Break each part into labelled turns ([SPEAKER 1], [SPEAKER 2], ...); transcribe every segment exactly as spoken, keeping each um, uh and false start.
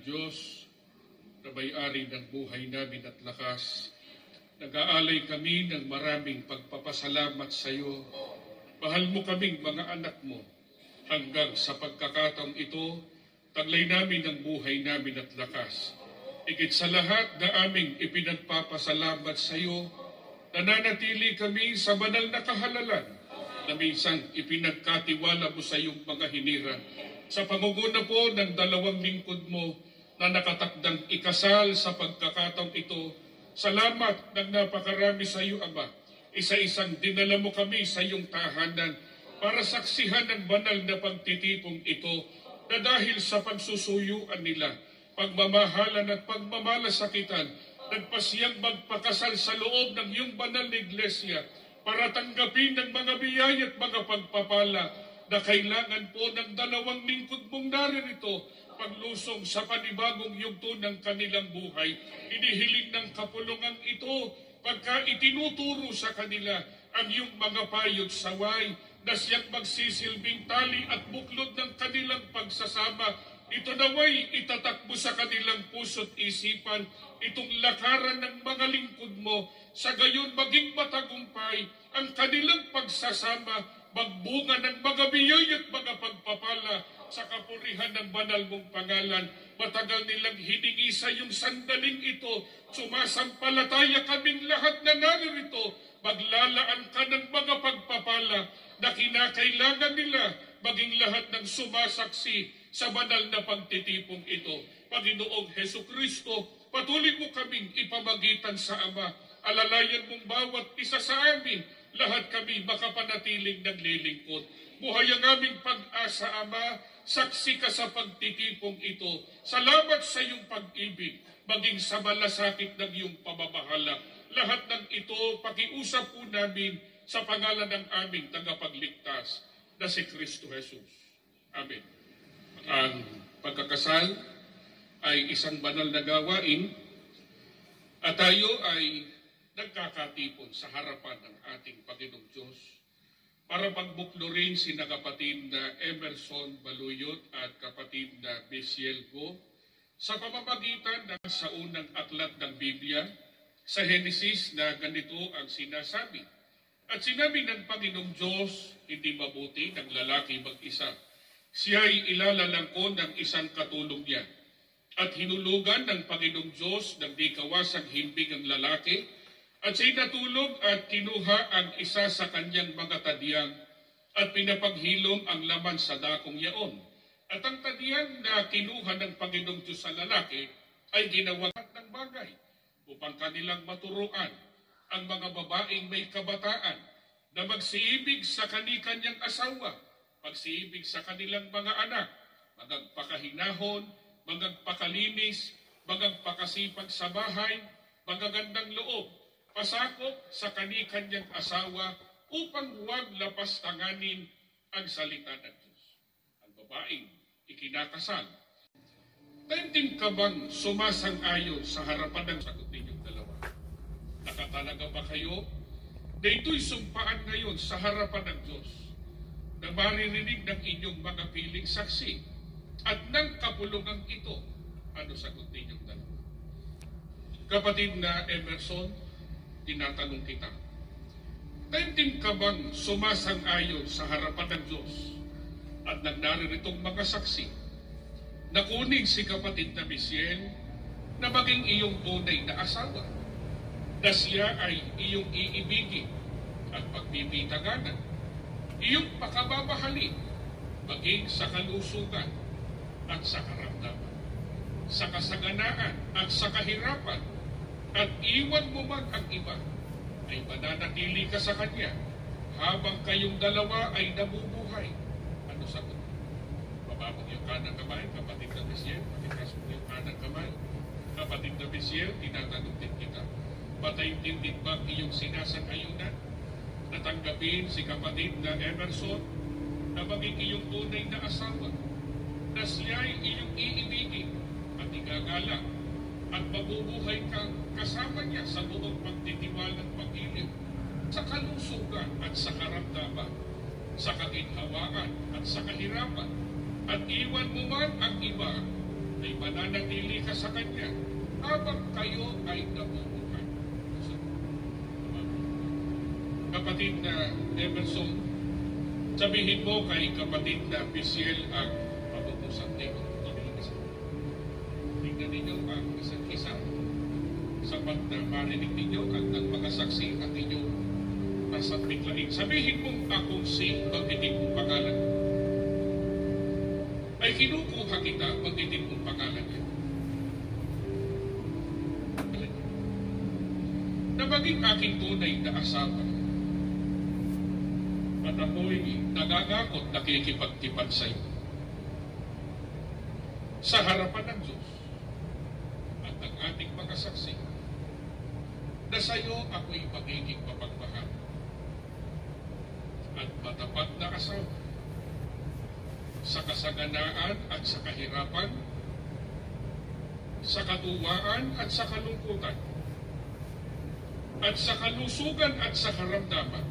[SPEAKER 1] Diyos, na may-ari ng buhay namin at lakas, nag-aalay kami ng maraming pagpapasalamat sa iyo. Mahal mo kaming mga anak mo. Hanggang sa pagkakataong ito, taglay namin ang buhay namin at lakas. Higit sa lahat na aming ipinagpapasalamat sa iyo, nananatili kami sa banal na kahalalan na minsan ipinagkatiwala mo sa iyong mga hinirang. Sa pangunguna po ng dalawang lingkod mo na nakatakdang ikasal sa pagkakataong ito, salamat ng napakarami sa iyo, Ama. Isa-isang dinala mo kami sa iyong tahanan para saksihan ang banal na pagtitipong ito na dahil sa pagsusuyuan nila, pagmamahalan at pagmamalasakitan, nagpasiyang magpakasal sa loob ng iyong banal na iglesia para tanggapin ng mga biyaya at mga pagpapala na kailangan po ng dalawang lingkod mong naririto paglusong sa panibagong yugto ng kanilang buhay. Inihiling ng kapulungan ito pagka itinuturo sa kanila ang iyong mga payot saway na siyang magsisilbing tali at buklod ng kanilang pagsasama. Ito naway itatakbo sa kanilang puso't isipan itong lakaran ng mga lingkod mo, sa gayon maging matagumpay ang kanilang pagsasama, magbunga ng mga biyaya at mga pagpapala sa kapurihan ng banal mong pangalan. Matagal nilang hiningi sa iyong sandaling ito, sumasampalataya kaming lahat na naririto, maglalaan ka ng mga pagpapala na kinakailangan nila, maging lahat ng sumasaksi sa banal na pagtitipong ito. Panginoong Hesukristo, patuloy mo kaming ipamagitan sa Ama. Alalayan mong bawat isa sa amin, lahat kami makapanatiling naglilingkod. Buhay ang aming pag-asa, Ama, saksi ka sa pagtitipong ito. Salamat sa iyong pag-ibig, maging sa malasakit ng iyong pamamahala. Lahat ng ito, pakiusap po namin sa pangalan ng aming tagapagligtas na si Kristo Jesus. Amen. Ang pagkakasal ay isang banal na gawain at tayo ay nagkakatipon sa harapan ng ating Panginoong Diyos para pagbuklorin si na kapatid na Emerson Baluyot at kapatid na Besiel Go sa pamamagitan ng sa unang aklat ng Biblia sa Henesis na ganito ang sinasabi. At sinabi ng Panginoong Diyos, hindi mabuti ng lalaki mag-isa. Siya'y ilalalangkon ng isang katulong niya. At hinulugan ng Panginoong Diyos ng di kawasang himbing ang lalaki, at siya'y natulog at kinuha ang isa sa kanyang mga tadyang at pinapaghilom ang laman sa dakong yaon. At ang tadyang na kinuha ng Panginoong Diyos sa lalaki ay ginawa ng bagay upang kanilang maturuan ang mga babaeng may kabataan na magsiibig sa kani-kanyang asawa, magsiibig sa kanilang mga anak, magagpakahinahon, magagpakalinis, magagpakasipag sa bahay, magagandang loob, pasakop sa kani-kanyang asawa upang huwag lapastanganin ang salita ng Diyos. Ang babaeng ikinakasal. Taimtim ka bang sumasang-ayon sa harapan ng sagot ninyong dalawa? Nakatalaga ba kayo na ito'y sumpaan ngayon sa harapan ng Diyos na maririnig ng inyong mga piling saksi at ng kapulungan ito? Ano sagot ninyong dalawa? Kapatid na Emerson, tinatanong kita, taimtim ka bang sumasang-ayon sa harapan ng Diyos at ng narirитong mga saksi na kunin si kapatid na Besiel na maging iyong tunay na asawa, na siya ay iyong iibigin at pagpipitaganan, iyong pakababahali, maging sa kalusugan at sa karamdaman, sa kasaganaan at sa kahirapan, at iwan mo man ang iba, ay mananatili ka sa kanya habang kayong dalawa ay nabubuhay. Ano sagot? Bababog yung kanang kamay, kapatid na Besiel, patikas mo yung kanang kamay. Kapatid na Besiel, tinatanong din kita, patayin din ba iyong sinasang-ayunan? Natanggapin si kapatid na Emerson na maging iyong tunay na asawa, na siya'y iyong iibigin at igagala at mabubuhay kang kasama niya sa buong pagtitiwala at pag-ibig, sa kalusugan at sa karamdaman, sa kaginhawaan at sa kahirapan, at iwan mo man ang iba, ay mananatili ka sa Kanya habang kayo ay nabubuhay. Kapatid na Emerson, sabihin mo kay kapatid na Bisiel ang pag-uusap nito. Tingnan ninyo ang isa't isa. Sapat na marinig ninyo at ang mga saksi at inyong nasa biglaing. Sabihin mong akong si magdidig mong pangalan. Ay kinukuha kita magdidig mong pangalan niya. Na maging aking tunay na asawa. At ako'y nagagakot nakikipagtipan sa iyo. Sa harapan ng Diyos at ng ating mga saksi na sa iyo ako'y magiging mapagmahal at matapat na asawa sa kasaganaan at sa kahirapan, sa katuwaan at sa kalungkutan, at sa kalusugan at sa karamdaman,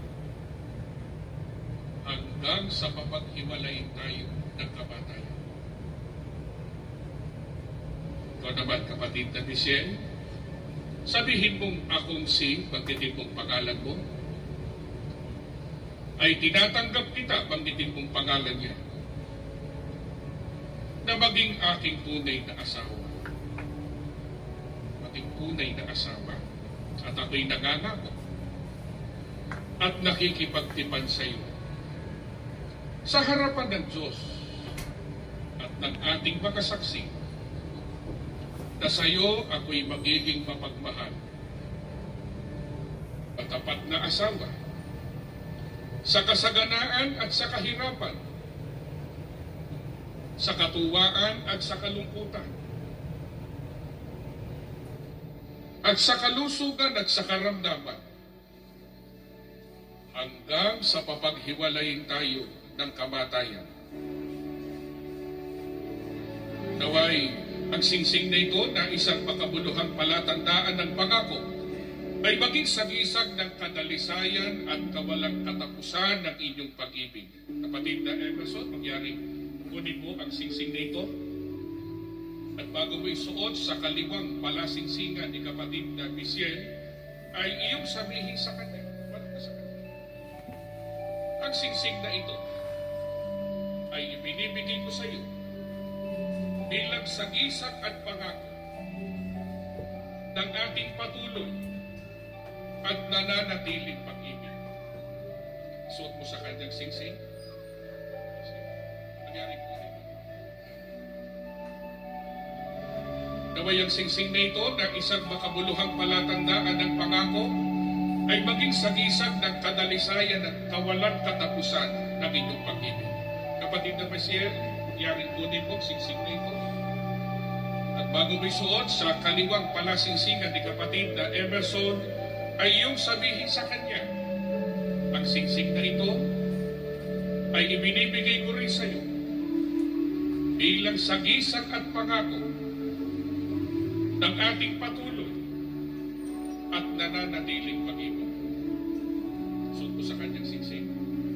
[SPEAKER 1] hanggang sa mapaghiwalayin tayo ng kamatayan. Ikaw naman, kapatid na Michelle, sabihin mong akong si, banggitin mong pangalan mo, ay tinatanggap kita, banggitin mong pangalan niya, na maging aking tunay na asawa. Maging tunay na asawa. At ako'y nangangako at nakikipagtipan sa iyo sa harapan ng Diyos at ng ating mga saksi na sa iyo ako'y magiging mapagmahal at tapat na asawa sa kasaganaan at sa kahirapan, sa katuwaan at sa kalungkutan, at sa kalusugan at sa karamdaman, hanggang sa papaghiwalayin tayo ng kamatayan. Naway, ang singsing na ito na isang makabuluhang palatandaan ng pangako ay maging sagisag ng kadalisayan at kawalang katapusan ng inyong pag-ibig. Kapatid na Emerson, mangyari, kunin mo ang singsing na ito. At bago mo isuot sa kaliwang palasingsingan ni kapatid na Bisiel, ay iyong sabihin sa kanya, wala ka sa kanya. Ang singsing na ito ay ibinibigay ko sa iyo bilang sagisag at pangako ng ating patuloy at nananatiling pag-ibig. Suot mo sa kanyang singsing. Nangyari po. Naway ang singsing na ito na isang makabuluhang palatandaan ng pangako ay maging sagisag ng kadalisayan at kawalang katapusan ng inyong pag-ibig. Kapatid na Bisiel, yaring kunin mo singsing na ito. At bago mo isuot sa kaliwang palasingsingan ni kapatid na Emerson, ay iyong sabihin sa kanya, ang singsing na ito ay ibinibigay ko rin sa iyo bilang sagisag at pangako ng ating patuloy at nananatiling pag-ibig. Suot mo sa kanyang singsing.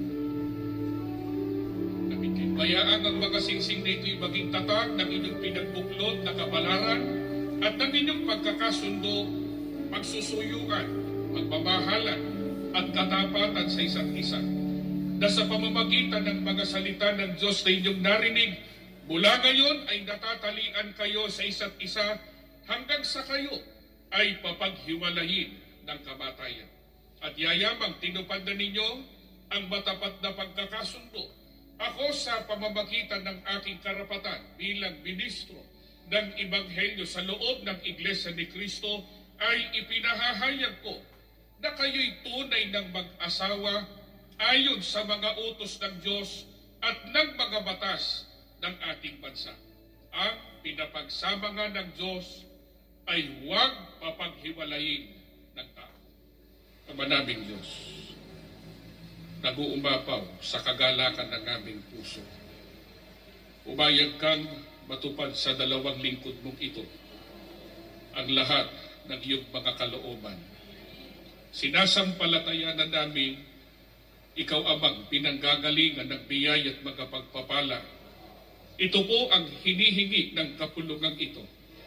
[SPEAKER 1] Bayaan ang mga singsing na ito'y maging tatag ng inyong pinagbuklod na kapalaran at ng inyong pagkakasundo, pagsusuyuan, pagmamahalan at katapatan sa isa't isa, na sa pamamagitan ng mga salita ng Diyos na inyong narinig, mula ngayon ay natatalian kayo sa isa't isa hanggang sa kayo ay papaghiwalayin ng kamatayan. At yayamang tinupad na ninyo ang matapat na pagkakasundo. Ako sa pamamagitan ng aking karapatan bilang ministro ng Ebanghelyo sa loob ng Iglesia ni Cristo ay ipinahahayag ko na kayo'y tunay ng mag-asawa ayon sa mga utos ng Diyos at ng mga batas ng ating bansa. Ang pinapagsama nga ng Diyos ay huwag papaghiwalayin ng tao. Ama naming Diyos, nag-uumapaw sa kagalakan ng aming puso. Umayag kang matupad sa dalawang lingkod mong ito ang lahat ng iyong mga kalooban. Sinasampalataya na namin ikaw amang pinanggagalingan ng biyaya at mga pagpapala Ito po ang hinihingi ng kapulungang ito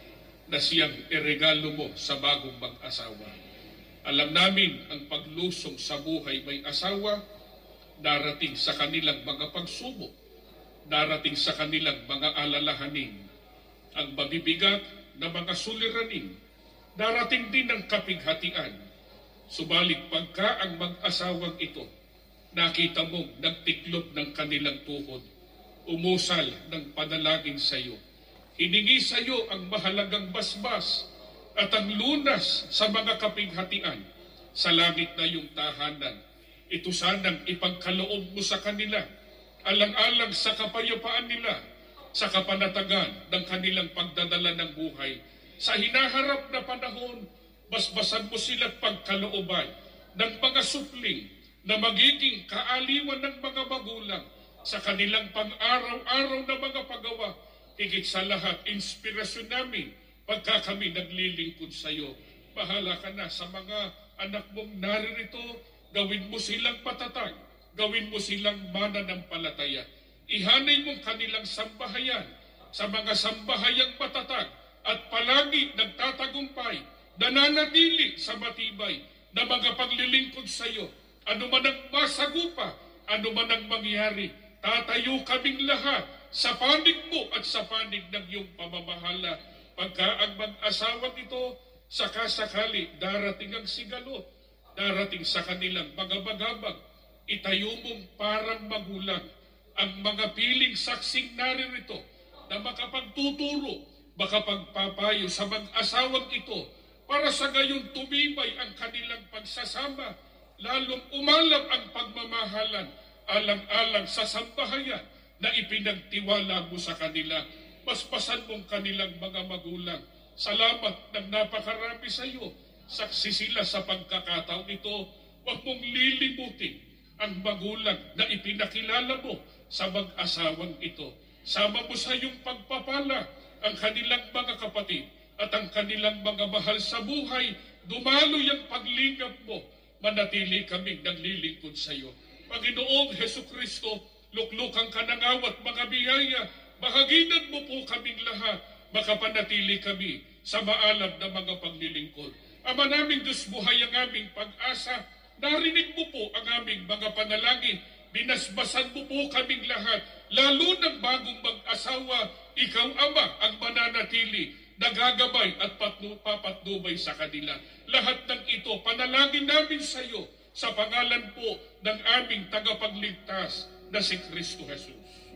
[SPEAKER 1] na siyang iregalo mo sa bagong mag-asawa. Alam namin ang paglusong sa buhay may asawa, darating sa kanilang mga pagsubok, darating sa kanilang mga alalahanin, ang mabibigat na mga suliranin, darating din ang kapighatian. Subalit pagka ang mag-asawang ito, nakita mong nagtiklop ng kanilang tuhod, umusal ng panalangin sa iyo, hiningi sa iyo ang mahalagang basbas at ang lunas sa mga kapighatian sa langit na iyong tahanan. Ito sanang ipagkaloob mo sa kanila, alang-alang sa kapayapaan nila, sa kapanatagan ng kanilang pagdadala ng buhay. Sa hinaharap na panahon, basbasan mo sila't pagkalooban ng mga supling na magiging kaaliwan ng mga magulang sa kanilang pang-araw-araw na mga paggawa. Higit sa lahat, inspirasyon namin pagka kami naglilingkod sa iyo. Bahala ka na sa mga anak mong naririto, gawin mo silang patatag, gawin mo silang mananampalataya. Ihanay mong kanilang sambahayan sa mga sambahayang matatag at palagi nagtatagumpay, nananatili sa matibay na mga paglilingkod sa iyo. Ano man ang masagupa, ano man ang mangyari, tatayo kaming lahat sa panig mo at sa panig ng iyong pamamahala. Pagka ang mag-asawang ito, sakasakali darating ang sigalot, darating sa kanilang mga bagabag, itayo mong parang magulang ang mga piling saksing naririto na makapagtuturo, makapagpapayo sa mag-asawang ito para sa gayon tumibay ang kanilang pagsasama, lalong umalam ang pagmamahalan alang-alang sa sambahayan na ipinagtiwala mo sa kanila. Paspasan mong kanilang mga magulang. Salamat ng napakarami sa iyo. Saksi sila sa pagkakataong ito. Huwag mong lilimutin ang magulang na ipinakilala mo sa mag-asawang ito. Sama mo sa iyong pagpapala ang kanilang mga kapatid at ang kanilang mga mahal sa buhay. Dumaloy ang paglingap mo. Manatili kaming naglilingkod sa iyo. Panginoong Hesukristo, luklukang kanangawat mga biyaya, mahaginan mo po kaming lahat, makapanatili kami sa maalam na mga paglilingkod. Ama naming Diyos, buhay ang aming pag-asa, narinig mo po ang aming mga panalangin, binasbasan mo po kaming lahat, lalo ng bagong mag-asawa, ikaw Ama ang mananatili, nagagabay at patnu, papatnubay sa kanila. Lahat ng ito, panalangin namin sa iyo, sa pangalan po ng aming tagapagligtas na si Kristo Jesus.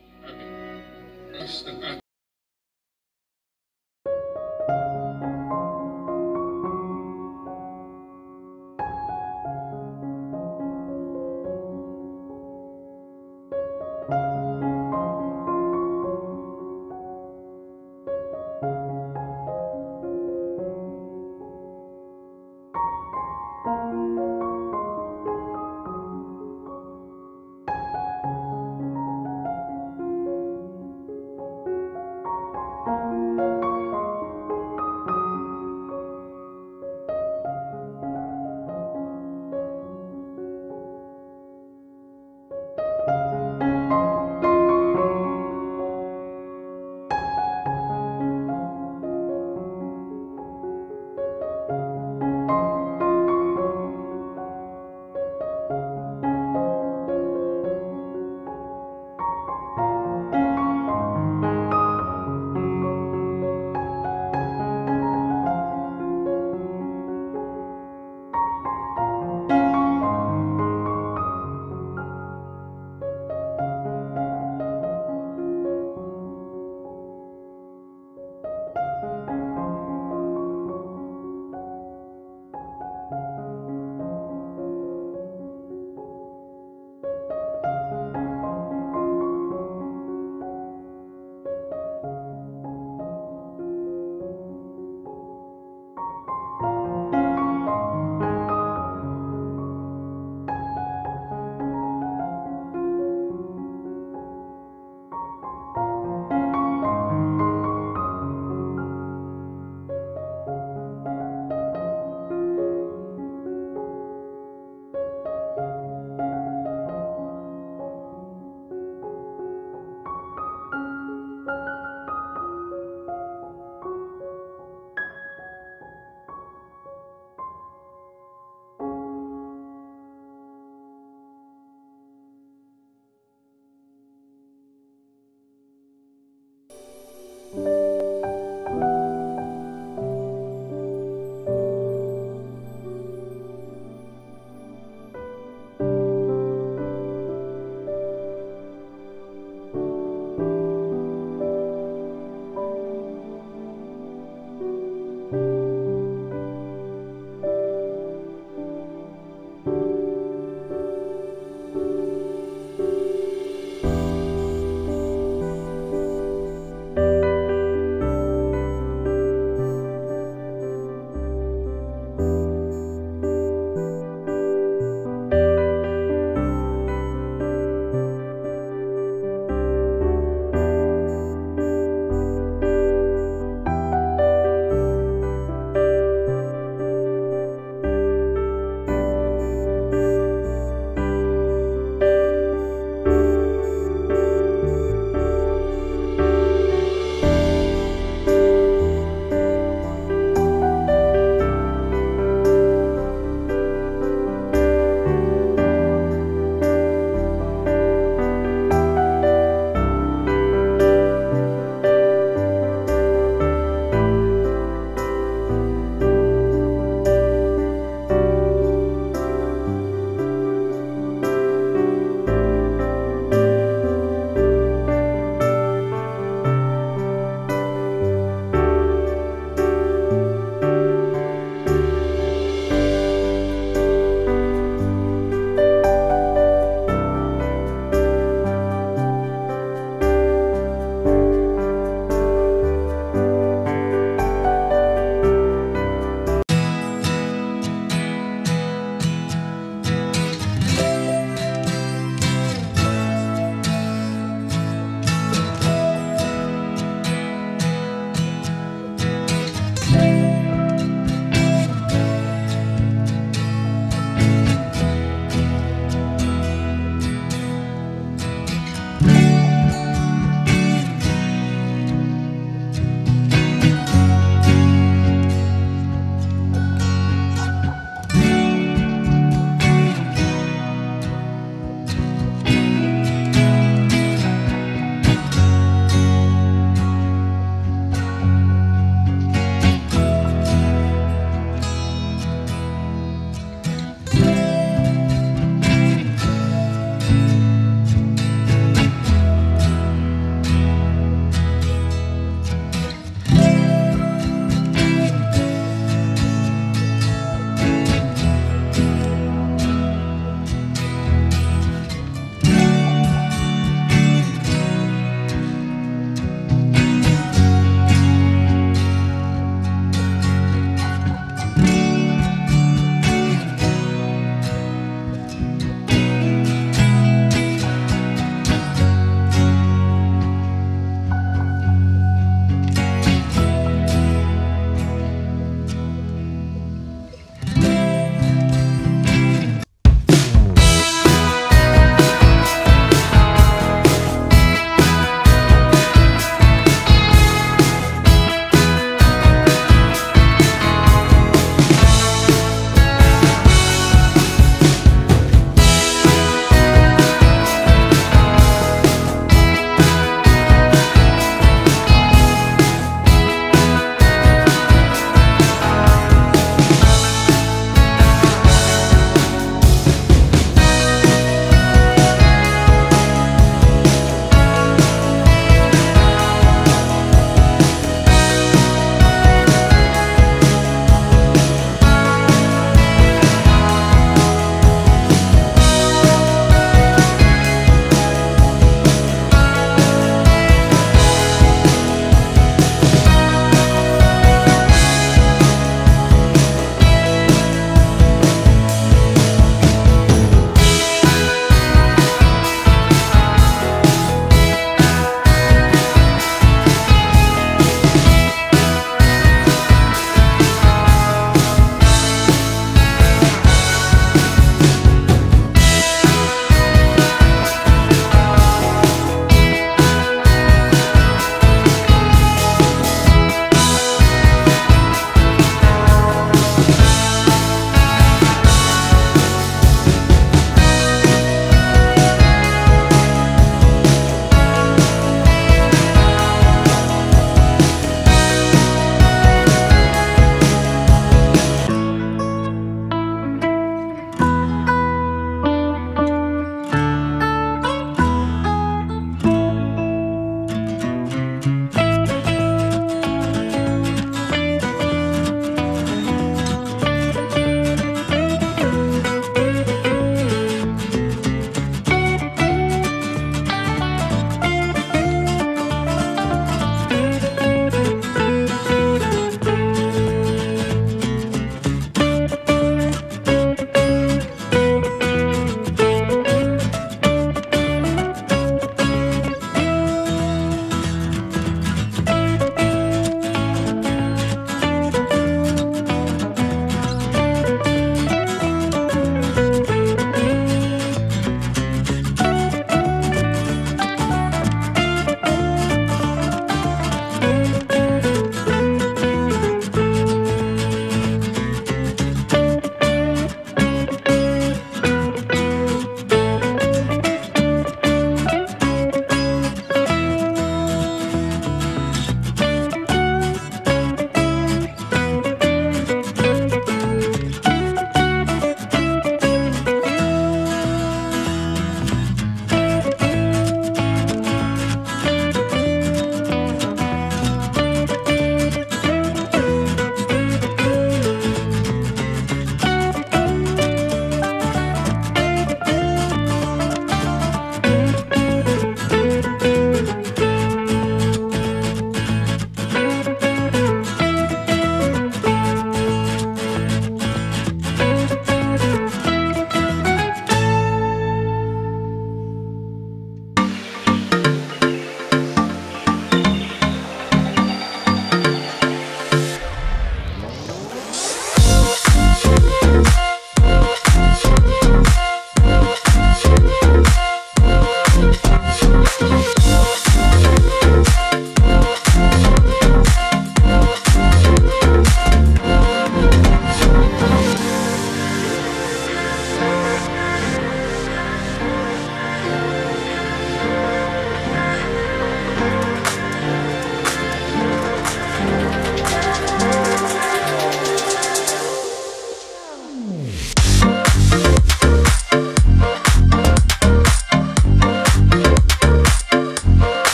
[SPEAKER 1] Amen. As ng ating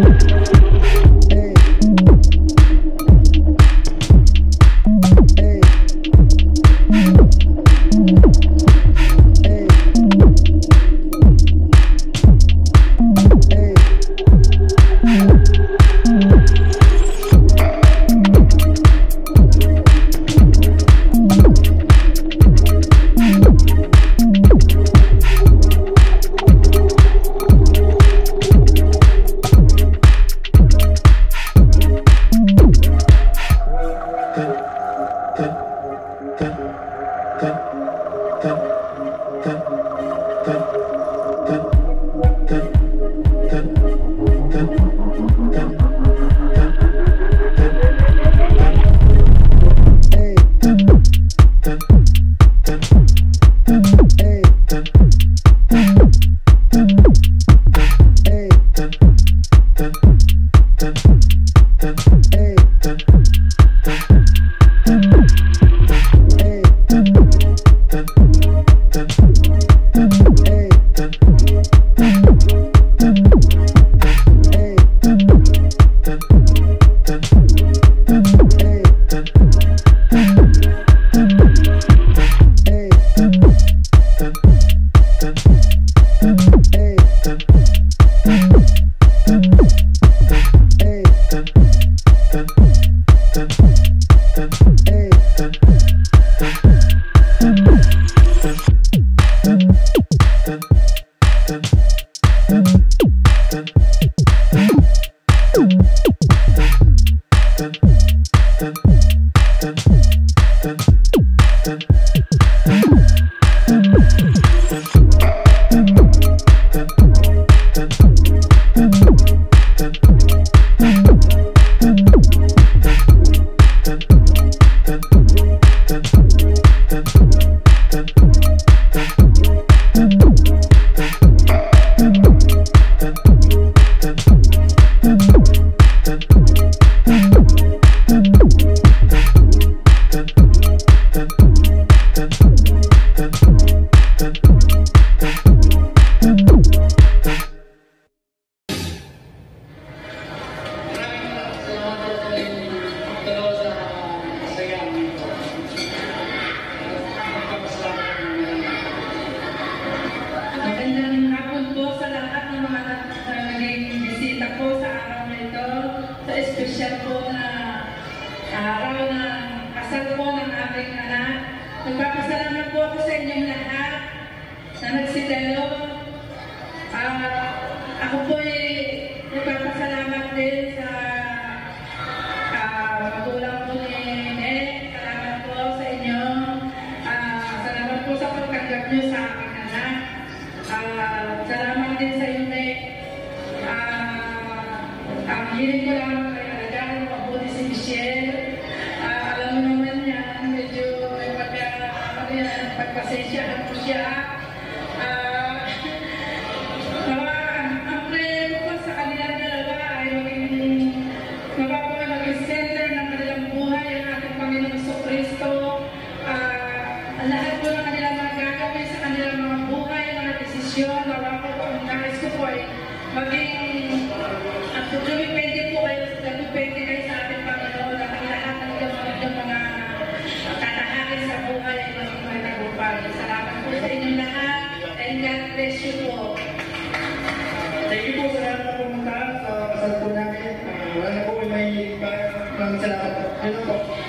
[SPEAKER 2] Salamat po.